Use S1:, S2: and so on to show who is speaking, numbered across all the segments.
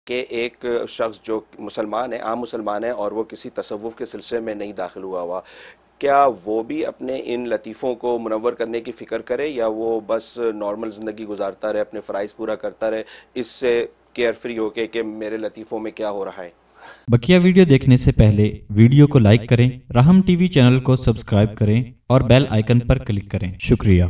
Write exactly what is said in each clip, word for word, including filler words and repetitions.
S1: کہ ایک شخص جو مسلمان ہے، عام مسلمان ہے، اور وہ کسی تصوف کے سلسلے میں نہیں داخل ہوا ہوا، کیا وہ بھی اپنے ان لطیفوں کو منور کرنے کی فکر کرے، یا وہ بس نارمل زندگی گزارتا رہے، اپنے فرائض پورا کرتا رہے، اس سے کیئر فری ہو کے کہ میرے لطیفوں میں کیا ہو رہا ہے؟
S2: بقیہ ویڈیو دیکھنے سے پہلے ویڈیو کو لائک کریں، رحم ٹی وی چینل کو سبسکرائب کریں اور بیل آئیکن پر کلک کریں۔ شکریہ۔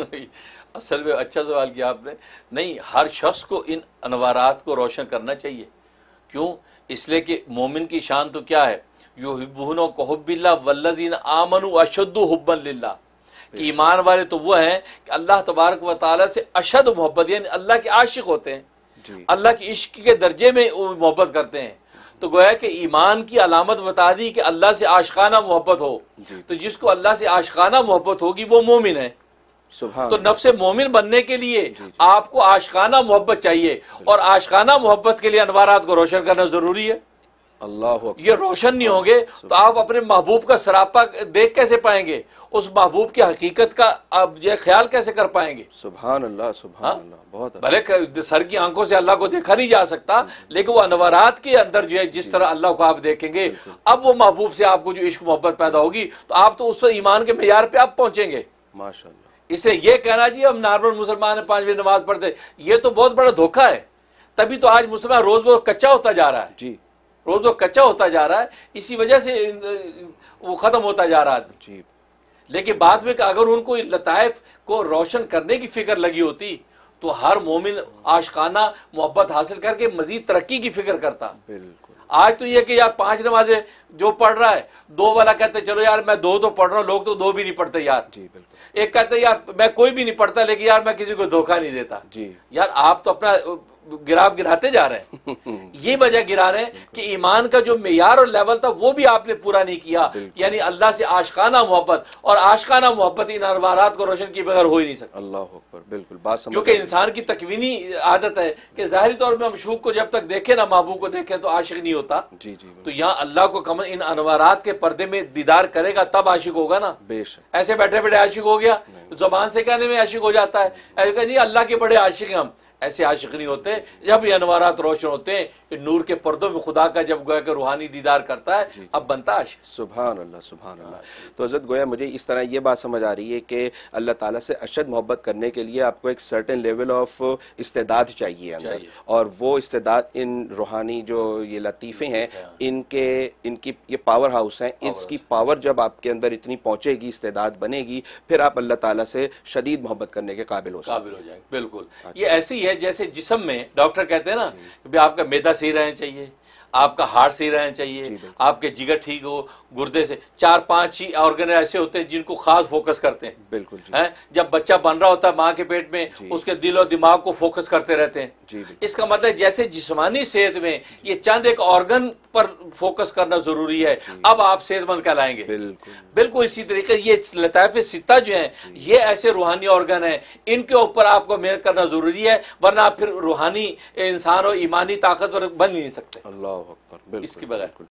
S3: اصل میں اچھا سوال کیا آپ نے۔ نہیں، ہر شخص کو ان انوارات کو روشن کرنا چاہیے۔ کیوں؟ اس لیے کہ مومن کی شان تو کیا ہے؟ یحبون کحب اللہ والذین آمنوا اشد حبا للہ، کہ ایمان والے تو وہ ہیں کہ اللہ تبارک و تعالیٰ سے اشد محبت، یعنی اللہ کے عاشق ہوتے ہیں، اللہ کے عشق کے درجے میں محبت کرتے ہیں۔ تو گویا کہ ایمان کی علامت بتا دی کہ اللہ سے عاشقانہ محبت ہو، تو جس کو اللہ سے عاشقانہ محبت ہوگی وہ مومن ہے۔ تو نفس مومن بننے کے لیے آپ کو عاشقانہ محبت چاہیے، اور عاشقانہ محبت کے لیے انوارات کو روشن کرنا ضروری ہے۔
S1: اللہ
S3: یہ روشن نہیں ہوں گے تو آپ اپنے محبوب کا سراپا دیکھ کیسے پائیں گے؟ اس محبوب کی حقیقت کا آپ یہ خیال کیسے کر پائیں گے؟
S1: سبحان اللہ، سبحان اللہ، بہت
S3: بھلے سر کی آنکھوں سے اللہ کو دیکھا نہیں جا سکتا، لیکن وہ انوارات کے اندر جو ہے جس طرح اللہ کو آپ دیکھیں گے، اب وہ محبوب سے آپ کو جو عشق محبت پیدا ہوگی تو آپ تو اس ایمان کے معیار پہ آپ پہنچیں گے۔
S1: ماشاء اللہ۔
S3: اس لیے یہ کہنا جی ہم نارمل مسلمان ہیں، پانچ بجے نماز پڑھتے، یہ تو بہت بڑا دھوکہ ہے۔ تبھی تو آج مسلمان روز روز کچا ہوتا جا رہا ہے،
S1: جی
S3: روز روز کچا ہوتا جا رہا ہے، اسی وجہ سے وہ ختم ہوتا جا رہا ہے۔
S1: جی
S3: لیکن بعد میں کہ اگر ان کو لطائف کو روشن کرنے کی فکر لگی ہوتی تو ہر مومن عاشقانہ محبت حاصل کر کے مزید ترقی کی فکر کرتا۔
S1: بالکل۔
S3: آج تو یہ کہ یار پانچ نمازیں جو پڑھ رہا ہے، دو والا کہتے چلو یار میں دو تو پڑھ رہا ہوں، لوگ تو دو بھی نہیں پڑھتے یار۔
S1: جی بالکل۔
S3: ایک کہتے یار میں کوئی بھی نہیں پڑھتا لیکن یار میں کسی کو دھوکہ نہیں دیتا۔
S1: جی
S3: یار آپ تو اپنا گراف گراتے جا رہے ہیں۔ یہ وجہ گرا رہے ہیں کہ ایمان کا جو معیار اور لیول تھا وہ بھی آپ نے پورا نہیں کیا، یعنی اللہ سے عاشقانہ محبت، اور عاشقانہ محبت ان انوارات کو روشن کی بغیر ہو ہی نہیں سکتا۔
S1: اللہ اکبر، بالکل بات سمجھ۔
S3: کیونکہ انسان کی تکوینی عادت ہے کہ ظاہری طور پہ مشوق کو جب تک دیکھے نہ محبوب کو دیکھے تو عاشق نہیں ہوتا۔
S1: جی جی
S3: تو یہاں اللہ کو کم ان انوارات کے پردے میں دیدار کرے گا تب عاشق ہوگا نا۔
S1: بے شک۔
S3: ایسے بیٹھے بیٹھے عاشق ہو گیا، زبان سے کہنے میں عاشق ہو جاتا ہے، ایسے کہ نہیں اللہ کے بڑے عاشق ہیں ہم، ایسے عاشق نہیں ہوتے۔ جب یہ انوارات روشن ہوتے ہیں، نور کے پردوں میں خدا کا جب گویا کہ روحانی دیدار کرتا ہے، اب بنتا عاشق۔
S1: سبحان اللہ، سبحان اللہ۔ تو حضرت گویا مجھے اس طرح یہ بات سمجھ آ رہی ہے کہ اللہ تعالیٰ سے اشد محبت کرنے کے لیے آپ کو ایک سرٹن لیول آف استعداد چاہیے اندر، اور وہ استعداد ان روحانی جو یہ لطیفے ہیں ان کے ان کی یہ پاور ہاؤس ہیں، اس کی پاور جب آپ کے اندر اتنی پہنچے گی، استعداد بنے گی، پھر آپ اللہ تعالیٰ سے شدید محبت کرنے کے قابل ہو سکتے ہیں۔
S3: قابل ہو جائیں گے، بالکل۔ یہ ایسی ہے جیسے جسم میں ڈاکٹر کہتے ہیں نا کہ آپ کا میدا صحیح رہنا چاہیے، آپ کا ہارٹ صحیح رہنا چاہیے، آپ کے جگر ٹھیک ہو، گردے سے چار پانچ ہی آرگن ایسے ہوتے ہیں جن کو خاص فوکس کرتے ہیں۔
S1: بالکل جی۔
S3: جب بچہ بن رہا ہوتا ہے ماں کے پیٹ میں، اس کے دل اور دماغ کو فوکس کرتے رہتے ہیں۔ اس کا مطلب جیسے جسمانی صحت میں یہ چند ایک آرگن پر فوکس کرنا ضروری ہے، اب آپ صحت مند کہلائیں گے۔ بالکل اسی طریقے یہ لطائف ستہ جو ہیں یہ ایسے روحانی آرگن ہیں، ان کے اوپر آپ کو محنت کرنا ضروری ہے، ورنہ آپ پھر روحانی انسان اور ایمانی طاقتور بن نہیں سکتے
S1: اللہ اکبر،
S3: اس کے بغیر۔